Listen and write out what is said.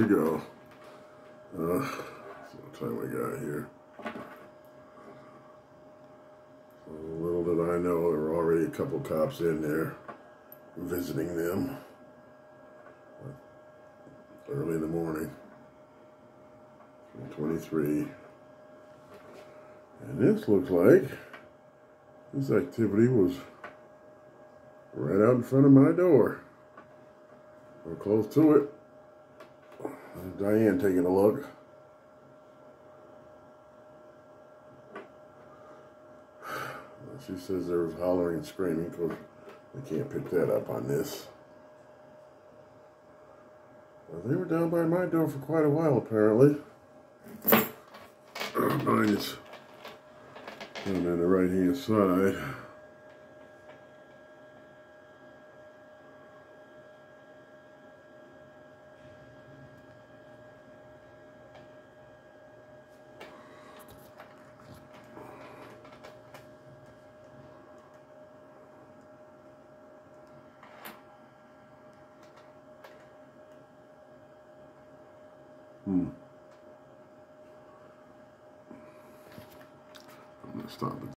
you go. So what time we got here? So little did I know there were already a couple cops in there visiting them early in the morning. 23. And this looks like this activity was right out in front of my door. We're close to it. There's Diane taking a look. She says there was hollering and screaming because they can't pick that up on this. Well, they were down by my door for quite a while, apparently. Mine is down on the right-hand side. I'm going to stop it.